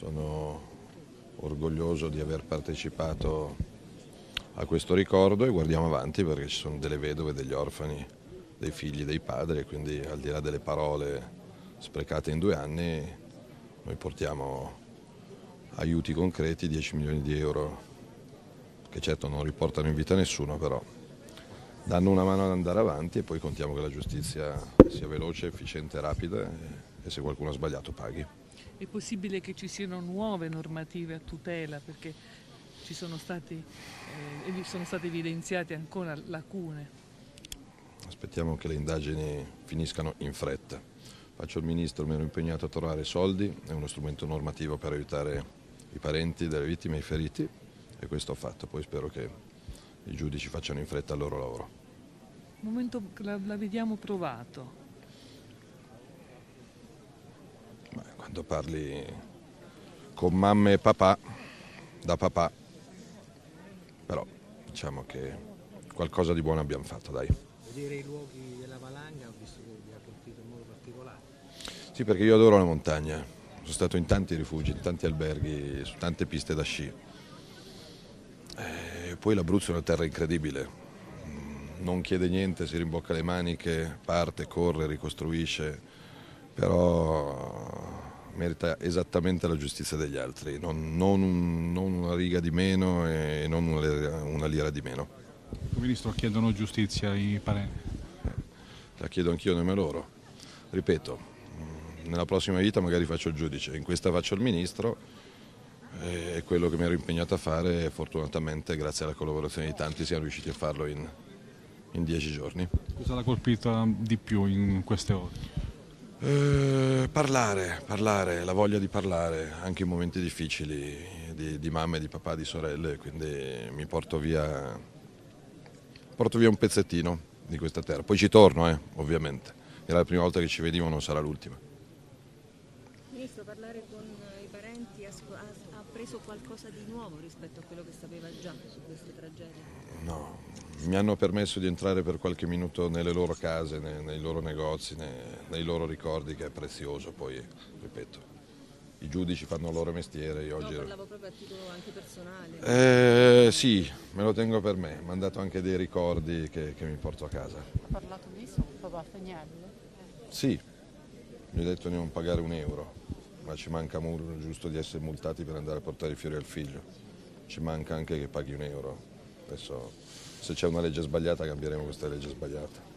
Sono orgoglioso di aver partecipato a questo ricordo e guardiamo avanti perché ci sono delle vedove, degli orfani, dei figli, dei padri e quindi al di là delle parole sprecate in 2 anni noi portiamo aiuti concreti, 10 milioni di euro che certo non riportano in vita nessuno, però danno una mano ad andare avanti e poi contiamo che la giustizia sia veloce, efficiente, rapida e se qualcuno ha sbagliato paghi. È possibile che ci siano nuove normative a tutela perché sono state evidenziate ancora lacune? Aspettiamo che le indagini finiscano in fretta. Faccio il ministro, mi ero impegnato a trovare soldi, è uno strumento normativo per aiutare i parenti delle vittime e i feriti e questo ho fatto, poi spero che i giudici facciano in fretta il loro lavoro. Al momento la vediamo provato. Quando parli con mamma e papà, da papà, però diciamo che qualcosa di buono abbiamo fatto, dai. Vedere i luoghi della valanga ho visto che vi ha colpito in modo particolare. Sì, perché io adoro la montagna, sono stato in tanti rifugi, in tanti alberghi, su tante piste da sci. E poi l'Abruzzo è una terra incredibile, non chiede niente, si rimbocca le maniche, parte, corre, ricostruisce, però merita esattamente la giustizia degli altri, non una riga di meno e non una lira di meno. Ministro, chiedono giustizia i parenti. La chiedo anch'io nome loro. Ripeto, nella prossima vita magari faccio il giudice, in questa faccio il ministro e quello che mi ero impegnato a fare fortunatamente grazie alla collaborazione di tanti siamo riusciti a farlo in 10 giorni. Cosa l'ha colpita di più in queste ore? Parlare, la voglia di parlare, anche in momenti difficili di mamma e di papà, di sorelle, quindi mi porto via un pezzettino di questa terra. Poi ci torno, ovviamente. Era la prima volta che ci vediamo, non sarà l'ultima. Ministro, parlare con i parenti ha preso qualcosa di nuovo rispetto a quello che sapeva già su queste tragedie? No, mi hanno permesso di entrare per qualche minuto nelle loro case, nei loro negozi, nei loro ricordi, che è prezioso. Poi, ripeto, i giudici fanno il loro mestiere. Io oggi... No, parlavo proprio a titolo anche personale. Sì, me lo tengo per me, mi hanno dato anche dei ricordi che mi porto a casa. Ha parlato di questo con papà Fagnelli? Sì, gli ho detto di non pagare un euro, ma ci manca giusto di essere multati per andare a portare i fiori al figlio. Ci manca anche che paghi un euro. Adesso se c'è una legge sbagliata cambieremo questa legge sbagliata.